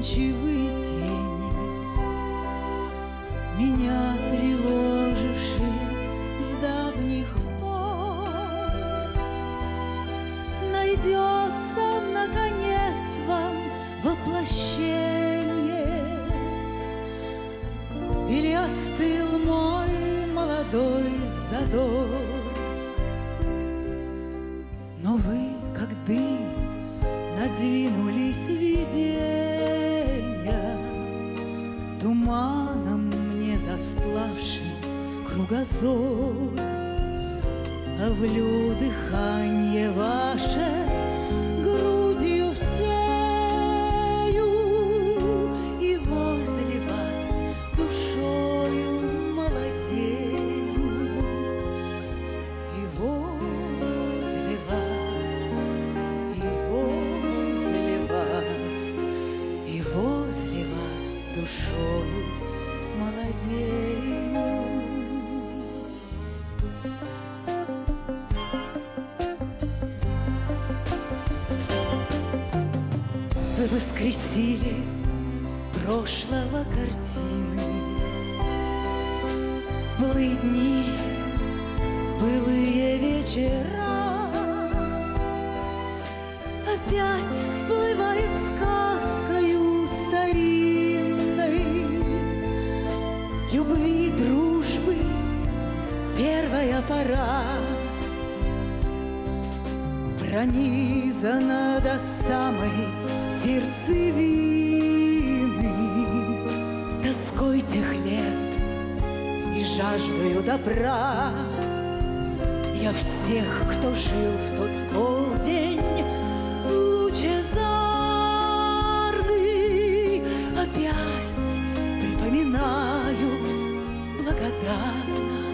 изменчивые тени, меня тревожившие с давних пор. Найдется, наконец, вам воплощение, или остыл мой молодой задор? Но вы, как дым, надвинулись видения, туманом мне застлавшим кругозор. Ловлю дыхание ваше грудью всею, и возле вас душою молодею, и возле вас, и возле вас, и возле вас душою молодею. Вы воскресили прошлого картины, былые дни, былые вечера. Опять всплывает сказкою старинной любви, дружбы первая пора. Пронизана до самой сердцевины тоской тех лет и жаждою добра. Я всех, кто жил в тот полдень лучезарный, опять припоминаю благодарно,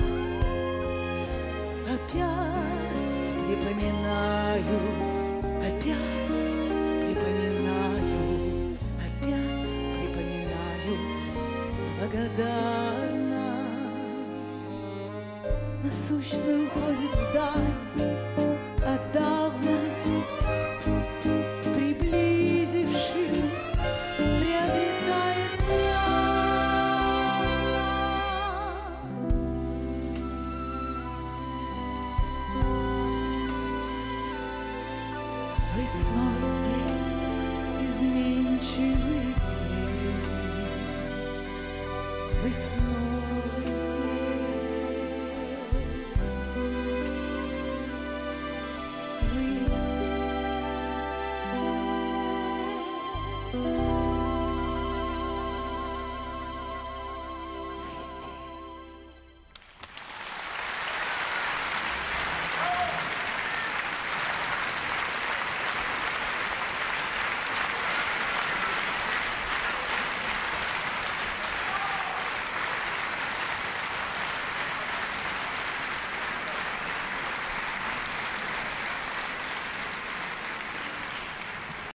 опять припоминаю, опять припоминаю, опять припоминаю благодарно. Насущный уходит вдаль, а давность, приблизившись, приобретает власть. Вы снова здесь, изменчивы